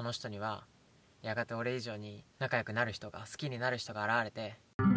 その人にはやがて俺以上に仲良くなる人が、好きになる人が現れて、